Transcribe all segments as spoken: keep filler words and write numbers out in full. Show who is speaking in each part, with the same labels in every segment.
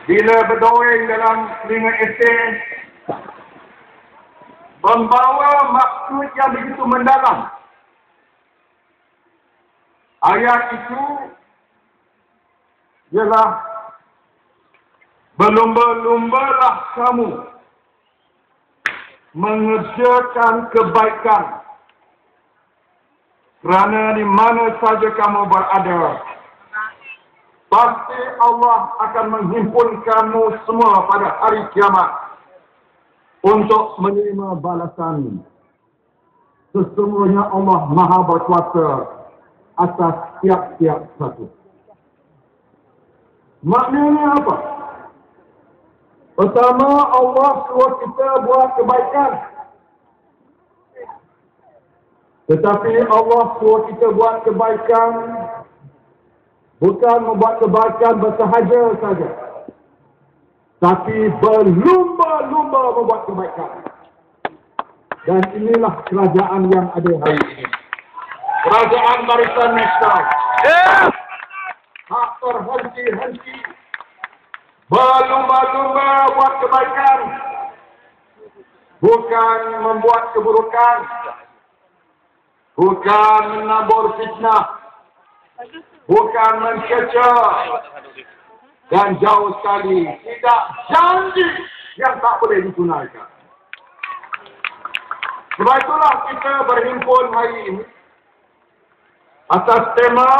Speaker 1: bila berdoreng dalam telinga esei, membawa maksud yang begitu mendalam. Ayat itu ialah berlumba-lumbalah kamu mengerjakan kebaikan, kerana di mana saja kamu berada, pasti Allah akan menghimpun kamu semua pada hari kiamat untuk menerima balasan. Sesungguhnya Allah Maha Berkuasa atas tiap-tiap satu. Maknanya apa? Pertama, Allah suruh kita buat kebaikan. Tetapi Allah suruh kita buat kebaikan bukan membuat kebaikan bersahaja saja, tapi berlumba-lumba membuat kebaikan. Dan inilah kerajaan yang ada hari ini. Kerajaan Barisan Nasional. Tak terhenti-henti berlumba-lumba buat kebaikan, bukan membuat keburukan, bukan menabur fitnah, bukan mencerca, dan jauh sekali tidak janji yang tak boleh ditunaikan. Sebab itulah kita berhimpun hari ini atas tema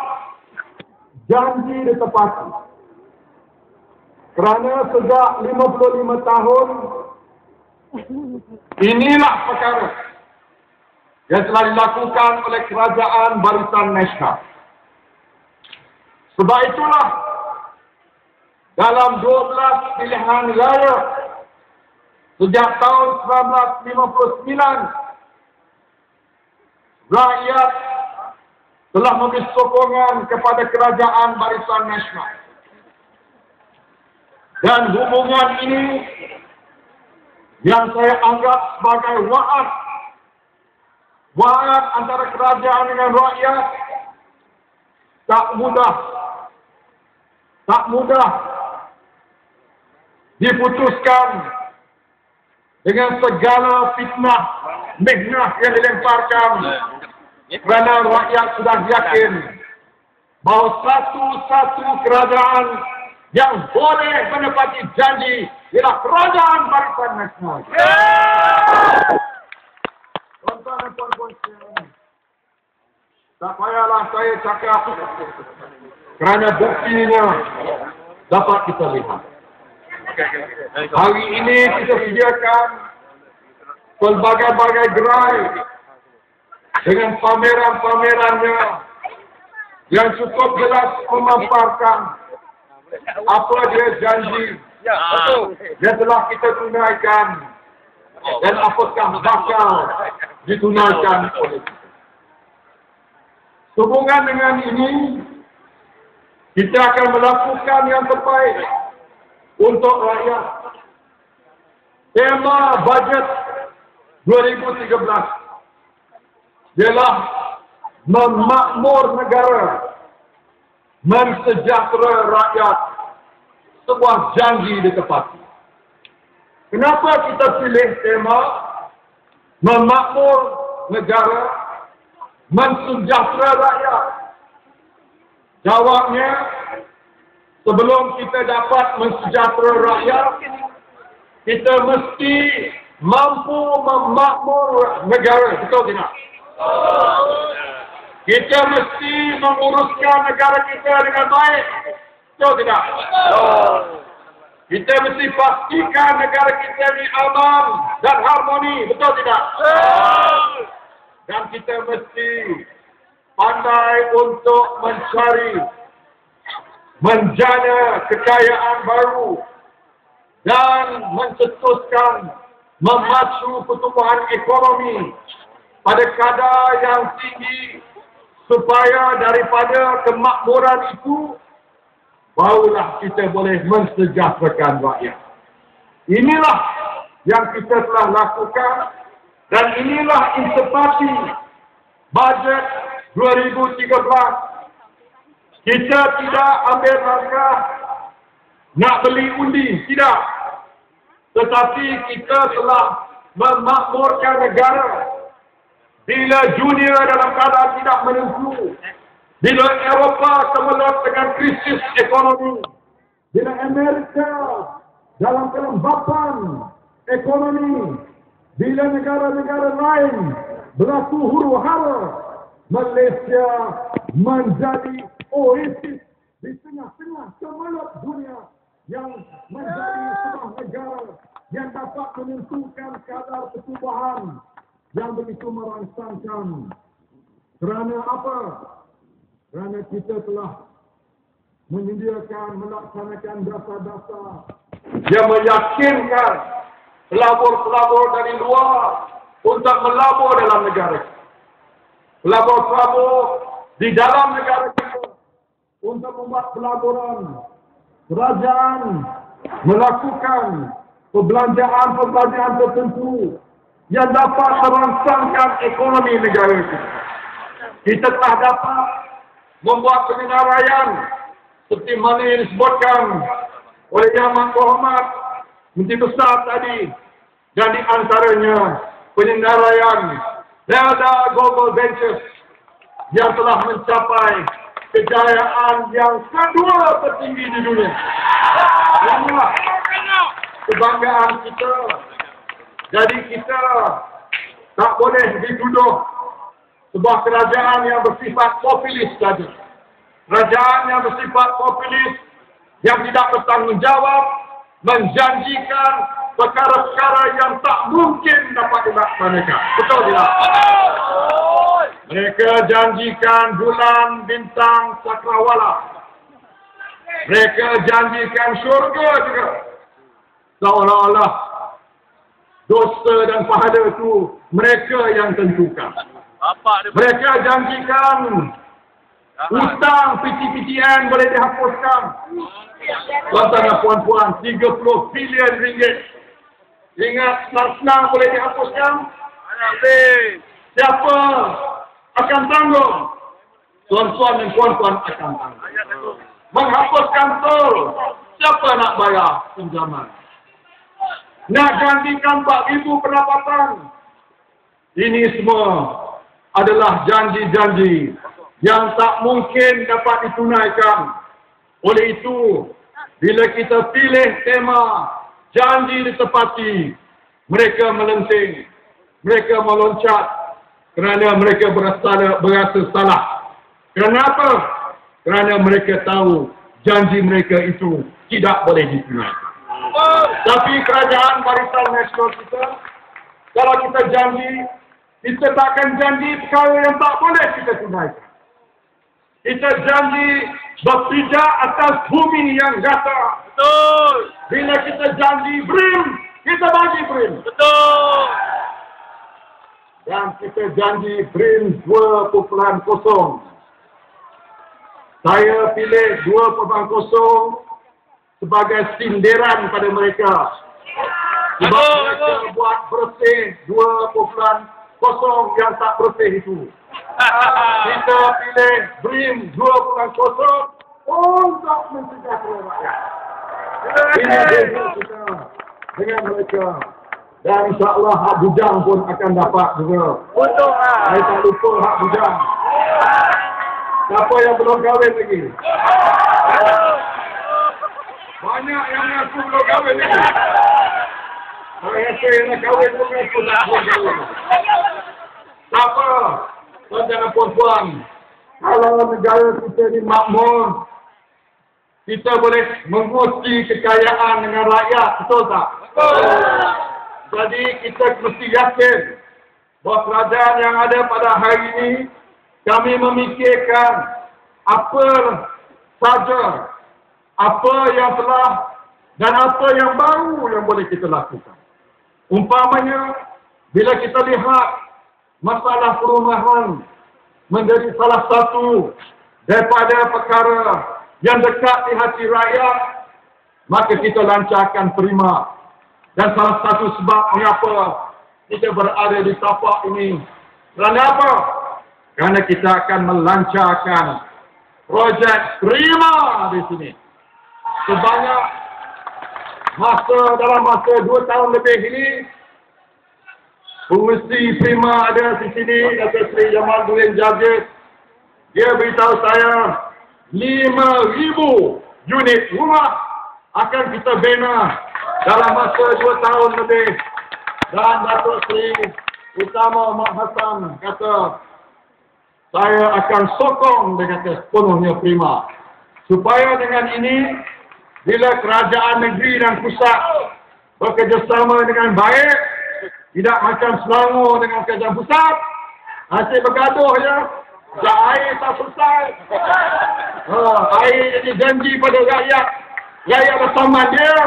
Speaker 1: janji ditepati. Kerana sejak lima puluh lima tahun inilah perkara yang telah dilakukan oleh Kerajaan Barisan Nasional. Sebab itulah dalam dua belas pilihan raya sejak tahun seribu sembilan ratus lima puluh sembilan, rakyat telah memberi sokongan kepada Kerajaan Barisan Nasional. Dan hubungan ini yang saya anggap sebagai wa'ad, wa'ad antara kerajaan dengan rakyat, tak mudah, tak mudah diputuskan dengan segala fitnah, mihnah yang dilemparkan, kerana rakyat sudah yakin bahawa satu-satu kerajaan yang boleh menepati janji ialah Kerajaan Barisan Nasional. Tuan-tuan dan puan-puan sekalian, tak payahlah saya cakap kerana buktinya dapat kita lihat. Hari ini kita sediakan pelbagai-bagai gerai dengan pameran-pamerannya yang cukup jelas memaparkan apa dia janji yang telah kita tunaikan dan apakah bakal ditunaikan oleh kita. Sehubungan dengan ini, kita akan melakukan yang terbaik untuk rakyat. Tema bajet dua ribu tiga belas ialah memakmur negara, mensejahtera rakyat, sebuah janji ditepati. Kenapa kita pilih tema memakmur negara, mensejahtera rakyat? Jawabnya, sebelum kita dapat mensejahtera rakyat, kita mesti mampu memakmur negara, betul tidak? Kita mesti menguruskan negara kita dengan baik, betul tidak? Kita mesti pastikan negara kita ini aman dan harmoni, betul tidak? Dan kita mesti pandai untuk mencari, menjana kekayaan baru dan mencetuskan, memacu pertumbuhan ekonomi pada kadar yang tinggi, supaya daripada kemakmuran itu barulah kita boleh mensejahterakan rakyat. Inilah yang kita telah lakukan dan inilah intipati bajet dua ribu tiga belas. Kita tidak ambil langkah nak beli undi, tidak. Tetapi kita telah memakmurkan negara. Bila dunia dalam keadaan tidak menentu, bila Eropah kemelut dengan krisis ekonomi, bila Amerika dalam kelembapan ekonomi, bila negara-negara lain berlaku huru-hara, Malaysia menjadi oasis di tengah-tengah kemelut dunia yang menjadi sebuah negara yang dapat menentukan kadar pertumbuhan yang begitu merangsangkan. Kerana apa? Kerana kita telah menyediakan, melaksanakan dasar-dasar yang meyakinkan pelabur-pelabur dari luar untuk melabur dalam negara. Pelabur-pelabur di dalam negara kita untuk membuat pelaburan. Kerajaan melakukan perbelanjaan-perbelanjaan tertentu yang dapat merangsangkan ekonomi negara kita. Kita telah dapat membuat penyelenggaraan seperti mana yang disebutkan oleh Yang Amat Berhormat Menteri Besar tadi, dan di antaranya penyelenggaraan Delta Global Ventures yang telah mencapai kejayaan yang kedua tertinggi di dunia. Inilah kebanggaan kita. Jadi kita tak boleh dituduh sebuah kerajaan yang bersifat populis saja. Kerajaan yang bersifat populis, yang tidak bertanggungjawab, menjanjikan perkara-perkara yang tak mungkin dapat dilaksanakan. Betul tidak? Mereka janjikan bulan bintang cakrawala. Mereka janjikan syurga juga. Seolah-olah dosa dan pahala itu mereka yang tentukan. Mereka janjikan hutang P T P T N boleh dihapuskan. Tuan-tuan dan puan-puan, tiga puluh bilion ringgit. Ingat, senang-senang boleh dihapuskan. Siapa akan tanggung? Tuan-tuan dan puan-puan akan tanggung. Menghapuskan tol, siapa nak bayar pinjaman? Nak janjikan empat ribu pendapatan. Ini semua adalah janji-janji yang tak mungkin dapat ditunaikan. Oleh itu, bila kita pilih tema janji ditepati, mereka melenting, mereka meloncat kerana mereka berasa, berasa salah. Kenapa? Kerana mereka tahu janji mereka itu tidak boleh ditunaikan. Tapi kerajaan Barisan Nasional kita, kalau kita janji, kita takkan janji perkara yang tak boleh kita tunaikan. Kita janji berpijak atas bumi yang rata. Betul. Bila kita janji BRIM, kita bagi BRIM. Betul. Dan kita janji BRIM dua titik kosong. Saya pilih dua titik kosong sebagai sindiran pada mereka. Sebab betul, mereka betul. buat bersih dua titik kosong yang tak bersih itu. Kita pilih BRIM dua titik kosong untuk mensejahterakan rakyat. Ini beza kita dengan mereka. Dan insyaAllah hak bujang pun akan dapat juga. Betul. Saya tak lupa hak bujang. Siapa yang belum kahwin lagi? Banyak yang mengaku belum kahwin lagi. Saya rasa yang nak kahwin pun mengaku tak belum kahwin. Tak apa. Tuan dan puan-puan, kalau negara kita ni makmur, kita boleh menguti kekayaan dengan rakyat, betul tak? Betul. Jadi kita mesti yakin bahawa kerajaan yang ada pada hari ini, kami memikirkan apa saja, apa yang telah dan apa yang baru yang boleh kita lakukan. Umpamanya, bila kita lihat masalah perumahan menjadi salah satu daripada perkara yang dekat di hati rakyat, maka kita lancarkan Prima. Dan salah satu sebab mengapa kita berada di tapak ini, kerana apa? Kerana kita akan melancarkan projek Prima di sini sebanyak masa dalam masa dua tahun lebih ini, pengurusi Prima ada di sini, Datuk Seri Jamal Durin Jarjit. Dia beritahu saya lima ribu unit rumah akan kita bina dalam masa dua tahun lebih. Dan Datuk Seri Utama Mak Hassan kata, saya akan sokong dengan sepenuhnya Prima. Supaya dengan ini, bila kerajaan negeri dan pusat bekerjasama dengan baik, tidak macam Selangor dengan kerajaan pusat, asyik bergaduh je, tak air tak selesai. Ha, air jadi janji pada rakyat, rakyat bersama dia.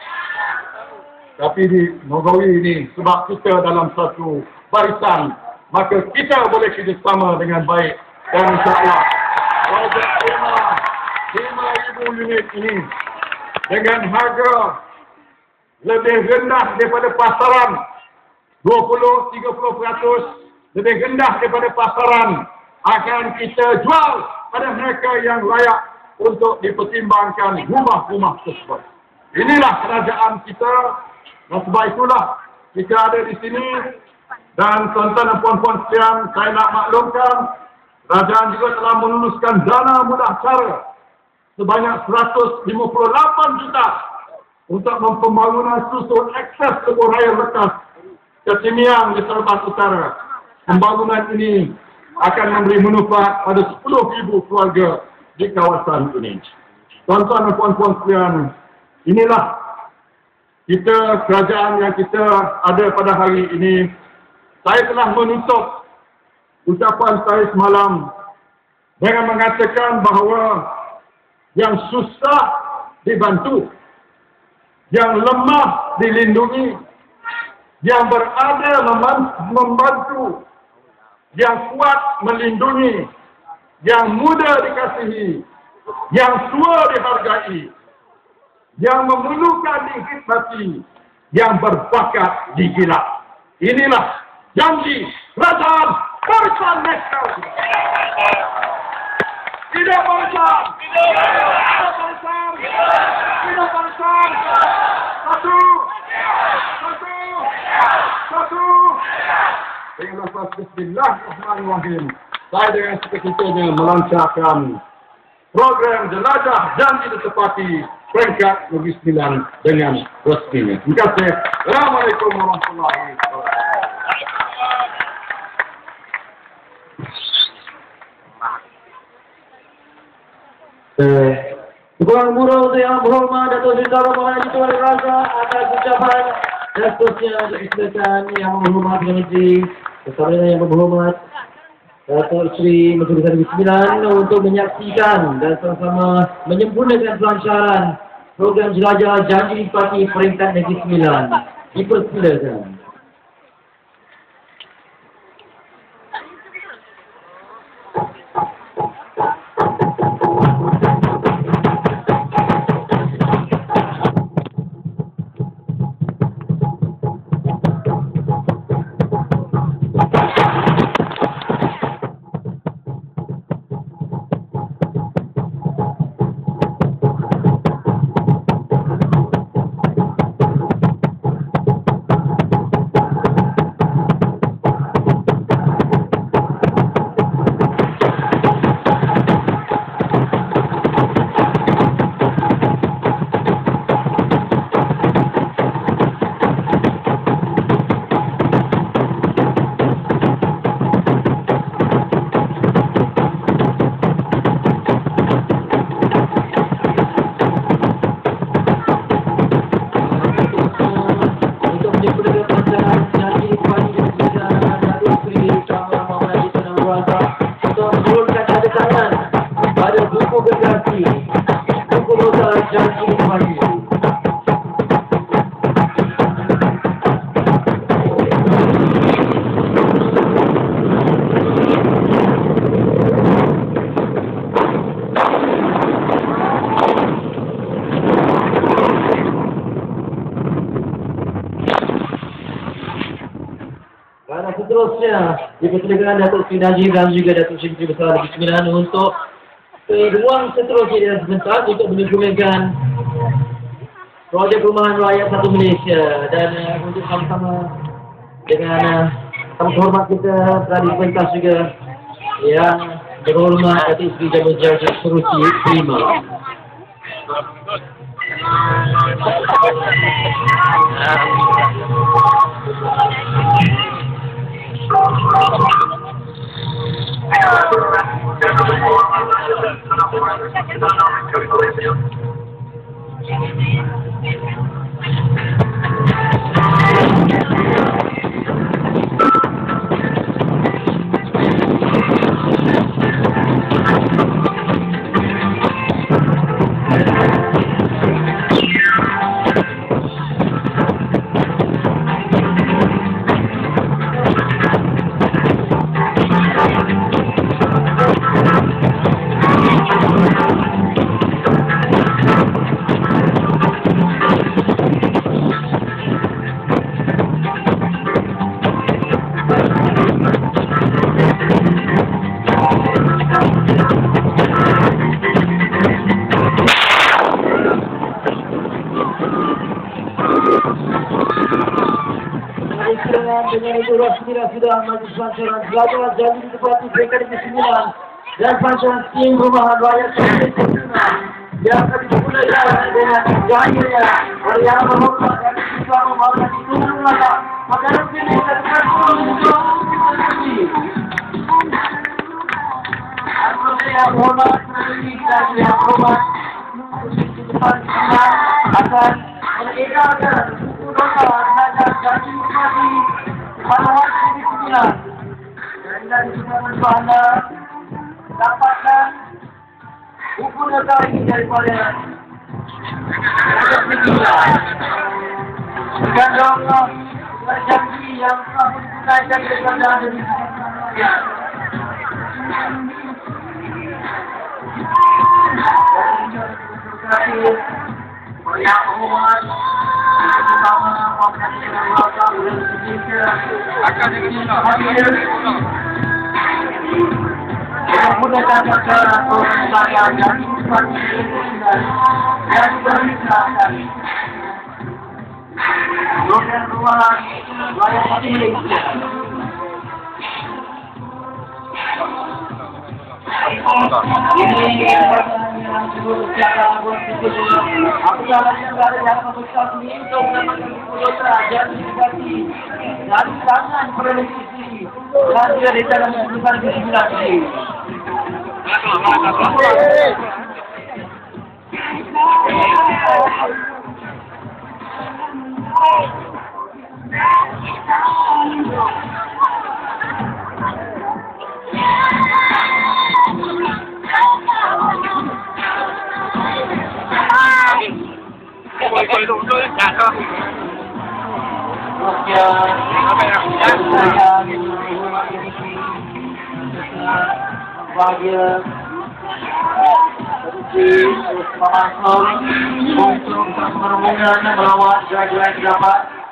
Speaker 1: Tapi di Mogawi ini, sebab kita dalam satu barisan, maka kita boleh kerjasama dengan baik. Dan insyaAllah, projek lima ribu unit ini dengan harga lebih rendah daripada pasaran, dua puluh sampai tiga puluh peratus lebih rendah daripada pasaran, akan kita jual pada mereka yang layak untuk dipertimbangkan rumah-rumah tersebut. Inilah kerajaan kita, dan sebab itulah kita ada di sini. Dan tuan-tuan dan puan-puan sekalian, saya nak maklumkan, kerajaan juga telah meluluskan dana mudah cara sebanyak seratus lima puluh lapan juta untuk pembangunan susun akses lebuh raya bekas ke Simiang di Seremban Utara. Pembangunan ini akan memberi manfaat pada sepuluh ribu keluarga di kawasan ini. Tuan-tuan dan puan-puan sekalian, inilah kita, kerajaan yang kita ada pada hari ini. Saya telah menutup ucapan saya semalam dengan mengatakan bahawa yang susah dibantu, yang lemah dilindungi, yang berada membantu, yang kuat melindungi, yang muda dikasihi, yang tua dihargai, yang memerlukan dikhidmati, yang berbakat digilat. Inilah janji kerajaan Barisan Nasional. Tidak barisan, tidak barisan, tidak barisan. Satu, satu, satu. Dengan nafas Bismillahirrahmanirrahim, saya dengan sekecilnya melancarkan program jelajah janji ditepati peringkat Negeri Sembilan dengan resminya. Terima kasih. Assalamualaikum warahmatullahi wabarakatuh.
Speaker 2: Tuan Guru yang berhormat Datuk Seri Tara Mahaji Tuan Raza atas ucapan dan seterusnya dipersilakan yang berhormat Menteri bersama yang berhormat Datuk Seri Menteri Besar Negeri Sembilan untuk menyaksikan dan sama-sama menyempurnakan pelancaran program jelajah janji ditepati peringkat Negeri Sembilan. Dipersilakan. Seterusnya dipersilakan Datuk Seri Najib dan juga Datuk Seri Menteri Besar Negeri Sembilan untuk ke ruang seterusnya dan sebentar untuk menyempurnakan projek perumahan rakyat satu Malaysia dan uh, untuk sama-sama dengan uh, tamu hormat kita dari pentas juga yang berhormat Datuk Seri Jamal Jaja Serusi Prima. Dengan itu Rasulullah sudah maju pelancaran pelajaran jadi ditepati mereka di sembilan dan pelancaran tim perumahan rakyat yang akan dimulai dengan jahilnya Maria Muhammad dan Islam Muhammad itu mengata maka lebih dari satu yang Muhammad dan yang Muhammad akan mengedarkan dosa dan janji mati pada waktu di sembilan dan dari semua anda dapatkan hukum negara ini daripada bergandong janji yang telah ditunaikan daripada anda di sembilan. Yang Muhammad pertama akan menggunakan cara atau cara yang yang bermisahkan dengan ruang layak Malaysia. Ini yang disebut cara buat itu. Apabila negara yang membesar ini untuk mendapatkan kuota dan dikasih dari tangan presisi dan juga di tangan besar di sembilan ini. Bahagia seperti Pamasol untuk terus berhubungan melawat jaga-jaga dapat